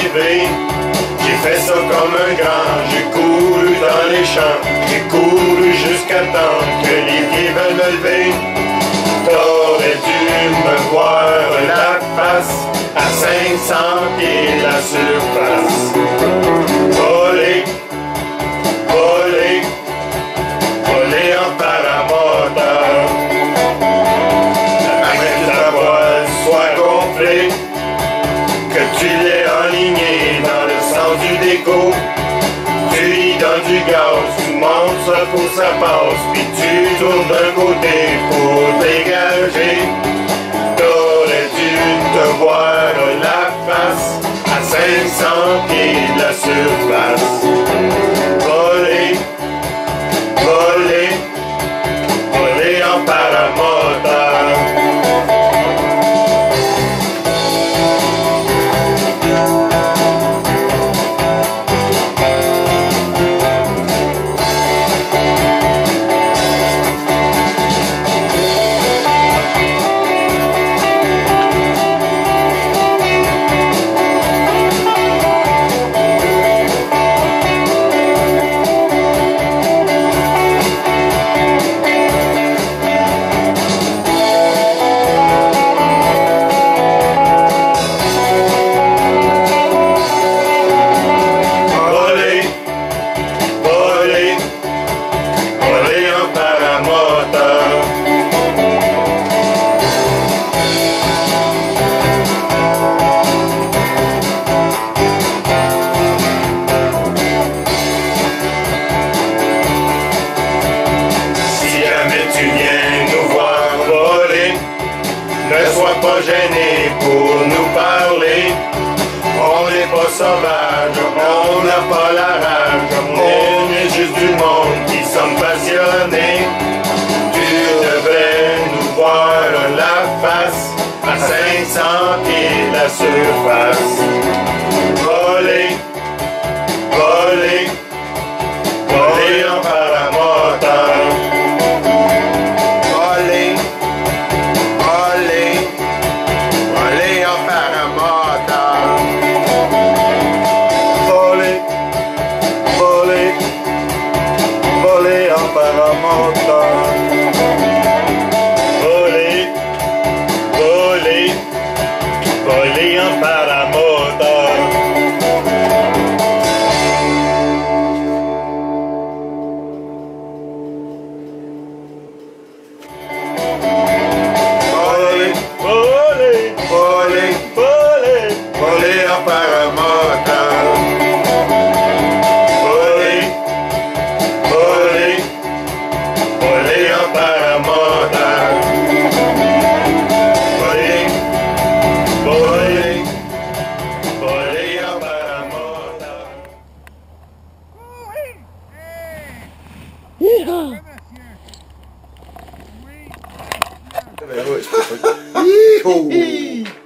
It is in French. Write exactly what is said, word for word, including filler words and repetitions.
arrivé. J'ai fait ça comme un grand, j'ai couru dans les champs, j'ai couru jusqu'à temps que les pieds veulent me lever. T'aurais dû me voir la face à cinq cents pieds de la surface. Voler, voler, voler en paramoteur. Après que ta voile soit gonflée, que tu l'aies enligné dans le sens du déco. Tu lis dans du gaz, tu montes ça pour ça passe, puis tu tournes d'un côté pour dégager. T'aurais dû te voir la face à cinq cents pieds de la surface. Voler, voler, voler en paramoteur. Ne sois pas gêné pour nous parler. On n'est pas sauvage, on n'a pas la rage. On est juste du monde qui sommes passionnés. Tu devrais nous voir la face à cinq cents pieds de la surface. Voler, voler, voler en paramoteur. Voler, voler, voler en paramoteur. Voler, voler, voler, voler, voler en paramoteur. Voler, voler, voler en paramoteur. Voler, voler, voler en paramoteur. Oui, monsieur. Oui.